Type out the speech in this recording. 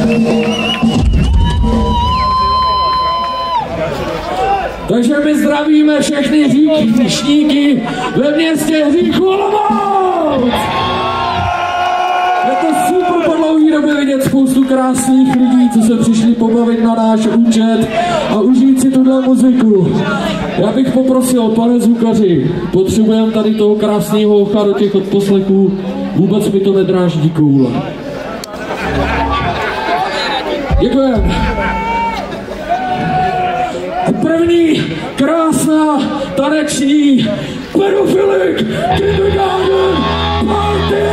Takže my zdravíme všechny hříšníky ve městě Hříchu Olomouc! Je to super po dlouhý době vidět spoustu krásných lidí, co se přišli pobavit na náš účet a užít si tuhle muziku. Já bych poprosil, pane zvukaři, potřebujeme tady toho krásného ocha do těch odposlechů, vůbec mi to nedráždí koule. Děkujeme. A první krásná taneční pedofilik Kindergarten Party!